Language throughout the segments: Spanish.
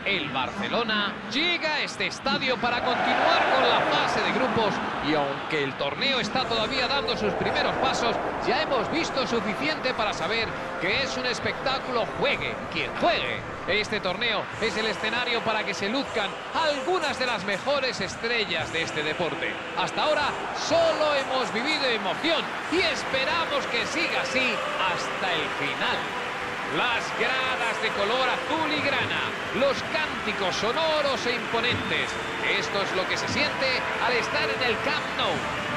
El Barcelona llega a este estadio para continuar con la fase de grupos y aunque el torneo está todavía dando sus primeros pasos, ya hemos visto suficiente para saber que es un espectáculo juegue quien juegue. Este torneo es el escenario para que se luzcan algunas de las mejores estrellas de este deporte. Hasta ahora solo hemos vivido emoción y esperamos que siga así hasta el final. Las gradas de color azul y grana, los cánticos sonoros e imponentes. Esto es lo que se siente al estar en el Camp Nou.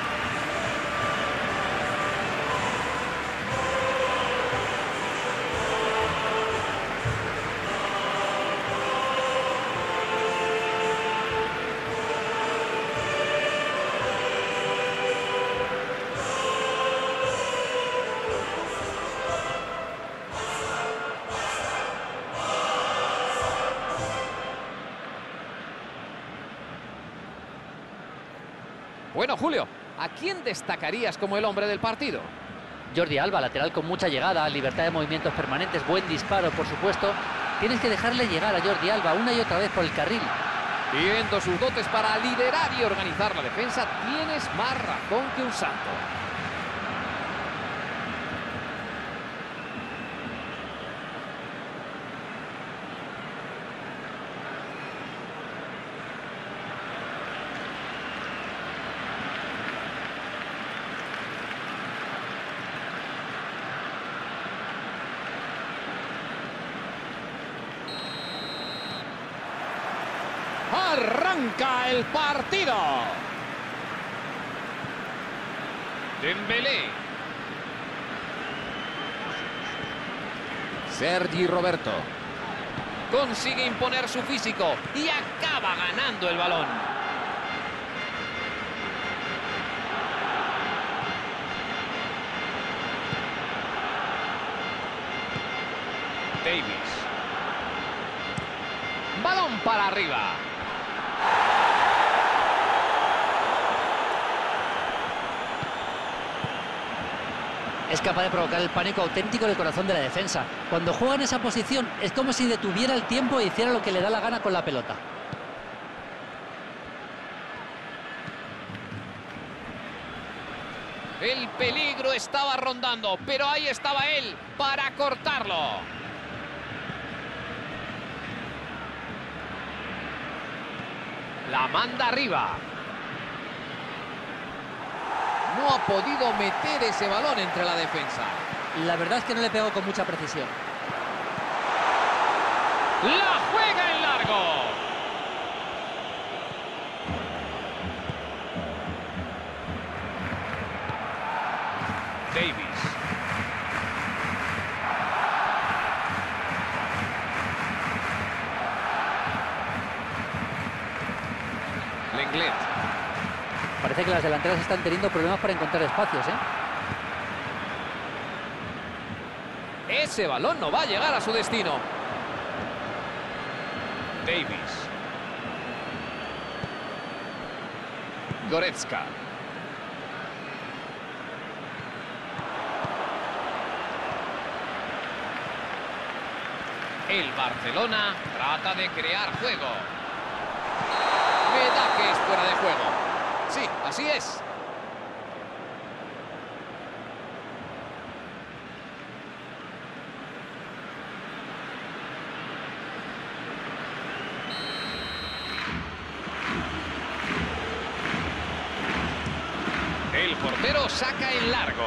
Bueno, Julio, ¿a quién destacarías como el hombre del partido? Jordi Alba, lateral con mucha llegada, libertad de movimientos permanentes, buen disparo, por supuesto. Tienes que dejarle llegar a Jordi Alba una y otra vez por el carril. Viendo sus dotes para liderar y organizar la defensa, tienes más razón que un santo. Arranca el partido. Dembélé. Sergi Roberto. Consigue imponer su físico y acaba ganando el balón. Davis. Balón para arriba. Es capaz de provocar el pánico auténtico en el corazón de la defensa. Cuando juega en esa posición es como si detuviera el tiempo e hiciera lo que le da la gana con la pelota. El peligro estaba rondando, pero ahí estaba él para cortarlo. La manda arriba. No ha podido meter ese balón entre la defensa. La verdad es que no le pegó con mucha precisión. ¡La juega en largo! Davis. Lenglet. Parece que las delanteras están teniendo problemas para encontrar espacios, ¿eh? Ese balón no va a llegar a su destino. Davis. Goretzka. El Barcelona trata de crear juego. Me da que es fuera de juego. Sí, así es. El portero saca en largo.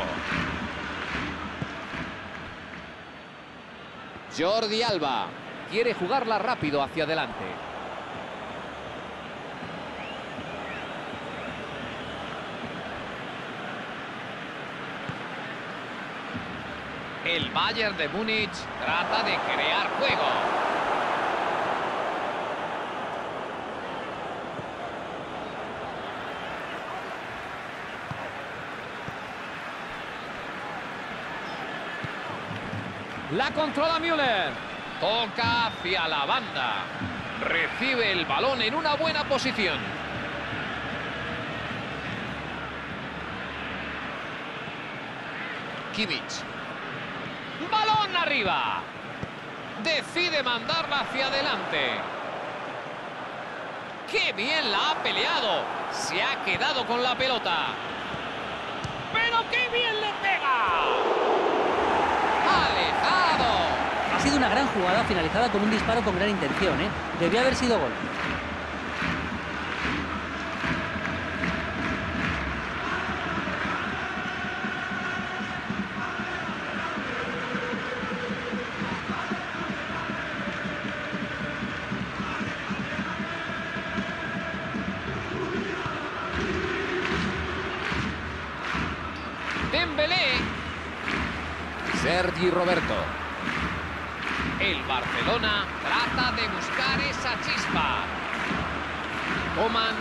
Jordi Alba quiere jugarla rápido hacia adelante. El Bayern de Múnich trata de crear juego. La controla Müller. Toca hacia la banda. Recibe el balón en una buena posición. Kimmich. ¡Balón arriba! Decide mandarla hacia adelante. ¡Qué bien la ha peleado! Se ha quedado con la pelota. ¡Pero qué bien le pega! ¡Alejado! Ha sido una gran jugada finalizada con un disparo con gran intención, ¿eh? Debió haber sido gol. Dembélé. Sergi Roberto. El Barcelona trata de buscar esa chispa. Coman.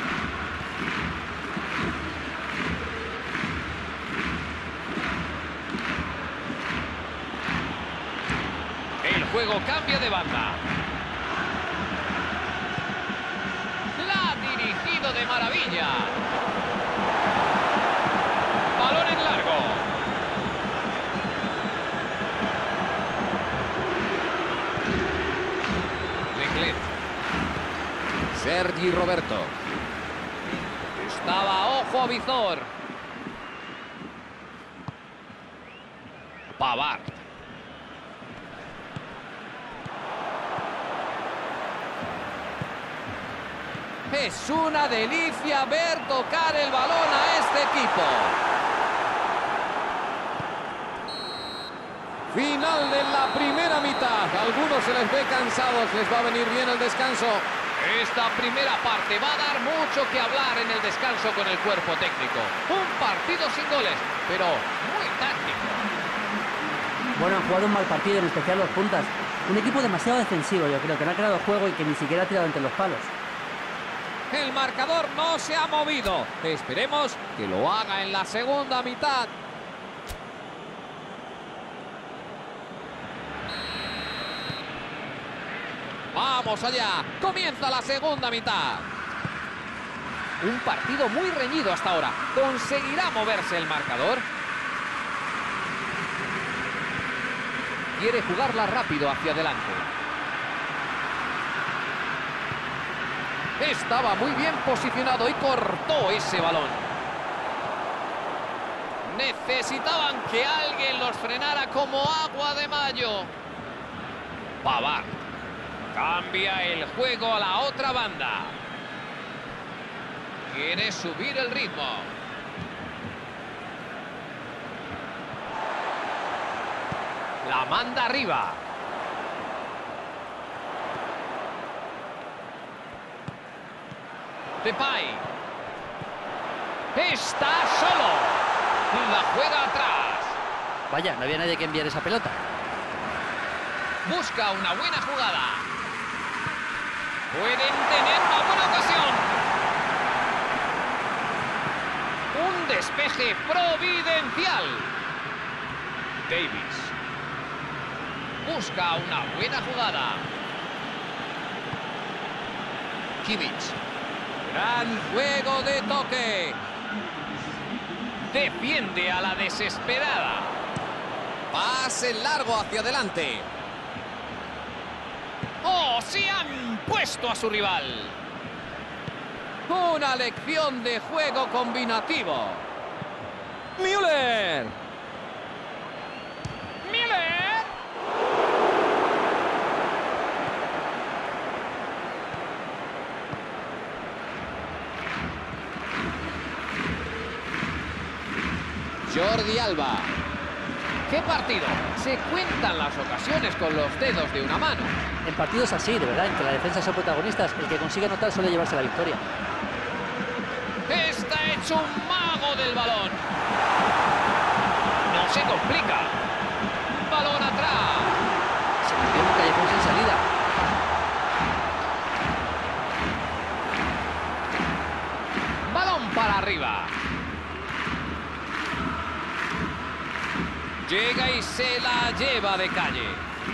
El juego cambia de banda. La ha dirigido de maravilla. Balón en largo. Lenglet. Sergi Roberto. Estaba ojo a visor. Pavard. Es una delicia ver tocar el balón a este equipo. Final de la primera mitad. A algunos se les ve cansados, les va a venir bien el descanso. Esta primera parte va a dar mucho que hablar en el descanso con el cuerpo técnico. Un partido sin goles, pero muy táctico. Bueno, han jugado un mal partido, en especial los puntas. Un equipo demasiado defensivo, yo creo, que no ha creado juego y que ni siquiera ha tirado entre los palos. El marcador no se ha movido. Esperemos que lo haga en la segunda mitad. Vamos allá. Comienza la segunda mitad. Un partido muy reñido hasta ahora. ¿Conseguirá moverse el marcador? Quiere jugarla rápido hacia adelante. Estaba muy bien posicionado y cortó ese balón. Necesitaban que alguien los frenara como agua de mayo. Pavard. Cambia el juego a la otra banda. Quiere subir el ritmo. La manda arriba. Depay. Está solo. La juega atrás. Vaya, no había nadie que enviar esa pelota. Busca una buena jugada. Pueden tener una buena ocasión. Un despeje providencial. Davis. Busca una buena jugada. Kimmich. Gran juego de toque. Defiende a la desesperada. Pase largo hacia adelante. ¡Oh, se han puesto a su rival! Una lección de juego combinativo. Müller. ¡Müller! Jordi Alba. ¡Qué partido! Se cuentan las ocasiones con los dedos de una mano. En partidos así, de verdad, en que la defensa son protagonistas, el que consigue anotar suele llevarse la victoria. Está hecho un mago del balón. No se complica. Balón atrás. Se metió en un callejón sin salida. Balón para arriba. Llega y se la lleva de calle.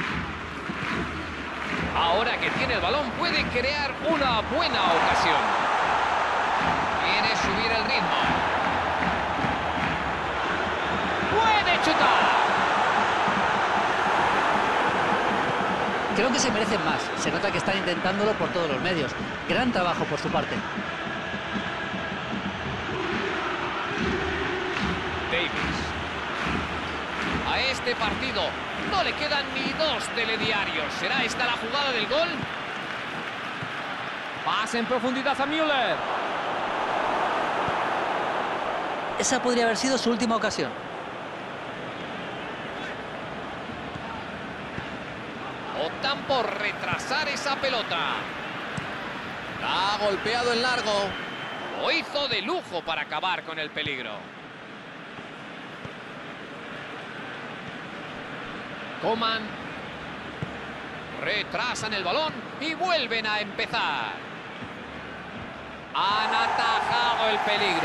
Ahora que tiene el balón puede crear una buena ocasión. Quiere subir el ritmo. Puede chutar. Creo que se merecen más. Se nota que están intentándolo por todos los medios. Gran trabajo por su parte. Davis. A este partido no le quedan ni 2 telediarios. ¿Será esta la jugada del gol? Pase en profundidad a Müller. Esa podría haber sido su última ocasión. Optan por retrasar esa pelota. Ha golpeado en largo. Lo hizo de lujo para acabar con el peligro. Coman. Retrasan el balón y vuelven a empezar. Han atajado el peligro.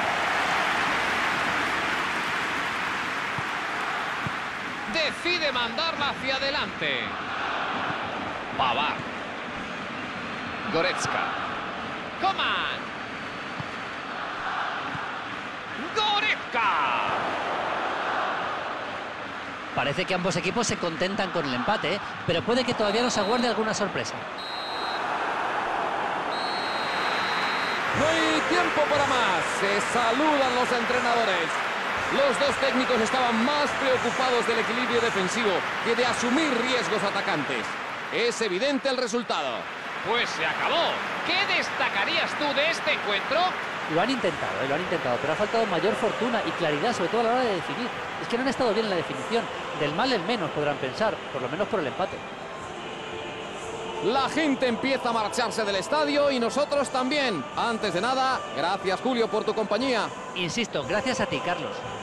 Decide mandarla hacia adelante. Pavard. Goretzka. Coman. Goretzka. Parece que ambos equipos se contentan con el empate, ¿eh? Pero puede que todavía nos aguarde alguna sorpresa. No hay tiempo para más. Se saludan los entrenadores. Los dos técnicos estaban más preocupados del equilibrio defensivo que de asumir riesgos atacantes. Es evidente el resultado. Pues se acabó. ¿Qué destacarías tú de este encuentro? Lo han intentado, pero ha faltado mayor fortuna y claridad, sobre todo a la hora de definir. Es que no han estado bien en la definición. Del mal el menos, podrán pensar, por lo menos por el empate. La gente empieza a marcharse del estadio y nosotros también. Antes de nada, gracias Julio por tu compañía. Insisto, gracias a ti, Carlos.